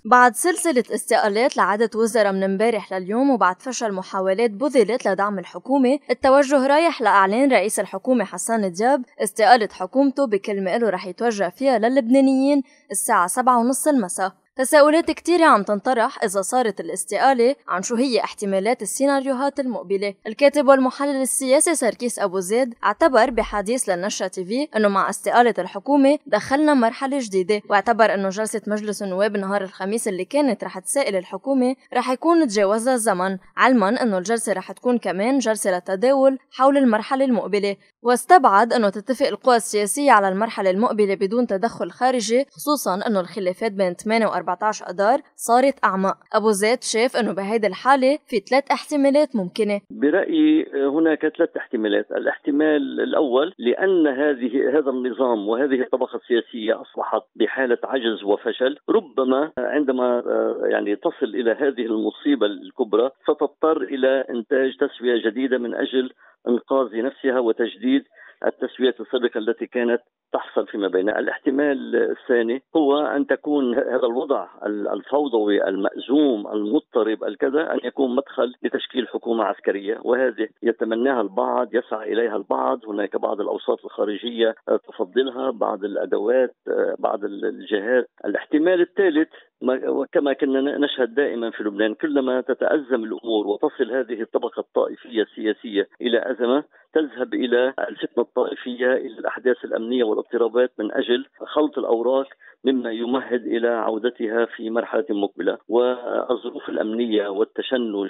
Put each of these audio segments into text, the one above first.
بعد سلسلة استقالات لعدة وزراء من امبارح لليوم وبعد فشل محاولات بذلت لدعم الحكومة، التوجه رايح لإعلان رئيس الحكومة حسان دياب استقالة حكومته بكلمة له رح يتوجه فيها للبنانيين الساعة 7:30 المساء. تساؤلات كتيرة عم تنطرح إذا صارت الاستقالة عن شو هي احتمالات السيناريوهات المقبلة. الكاتب والمحلل السياسي سركيس أبو زيد اعتبر بحديث للنشرة تي في إنه مع استقالة الحكومة دخلنا مرحلة جديدة، واعتبر إنه جلسة مجلس النواب نهار الخميس اللي كانت رح تسائل الحكومة رح يكون تجاوزها الزمن، علما إنه الجلسة رح تكون كمان جلسة للتداول حول المرحلة المقبلة، واستبعد إنه تتفق القوى السياسية على المرحلة المقبلة بدون تدخل خارجي، خصوصا إنه الخلافات بين 8 و14 أذار صارت أعمق. أبو زيد شاف إنه بهيدي الحالة في 3 احتمالات ممكنة. برأيي هناك 3 احتمالات. الاحتمال الأول لأن هذا النظام وهذه الطبقة السياسية أصبحت بحالة عجز وفشل، ربما عندما تصل إلى هذه المصيبة الكبرى ستضطر إلى إنتاج تسوية جديدة من أجل إنقاذ نفسها وتجديد التسويات السابقة التي كانت تحصل فيما بينها. الاحتمال الثاني هو أن تكون هذا الوضع الفوضوي المأزوم المضطرب الكذا أن يكون مدخل لتشكيل حكومة عسكرية، وهذه يتمناها البعض، يسعى إليها البعض. هناك بعض الأوساط الخارجية تفضلها، بعض الأدوات، بعض الجهات. الاحتمال الثالث وكما كنا نشهد دائما في لبنان، كلما تتأزم الأمور وتصل هذه الطبقة الطائفية السياسية إلى أزمة تذهب إلى الفتنة الطائفية، إلى الأحداث الأمنية والاضطرابات من أجل خلط الأوراق، مما يمهد إلى عودتها في مرحلة مقبلة. والظروف الأمنية والتشنج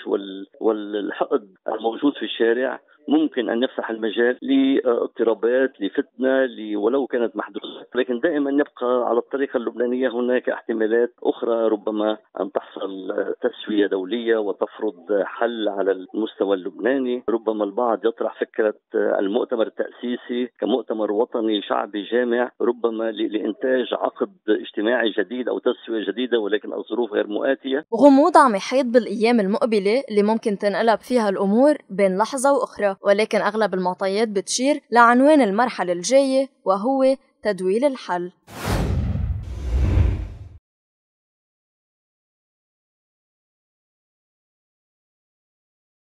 والحقد الموجود في الشارع ممكن أن يفتح المجال لاضطرابات، لفتنة، ولو كانت محدودة. لكن دائما يبقى على الطريقة اللبنانية هناك احتمالات أخرى، ربما أن تحصل تسوية دولية وتفرض حل على المستوى اللبناني. ربما البعض يطرح فكرة المؤتمر التأسيسي كمؤتمر وطني شعبي جامع، ربما لإنتاج عقد اجتماعي جديد أو تسوية جديدة، ولكن الظروف غير مؤاتية. غموض عم يحيط بالأيام المقبلة اللي ممكن تنقلب فيها الأمور بين لحظة وأخرى، ولكن أغلب المعطيات بتشير لعنوان المرحلة الجاية وهو تدويل الحل.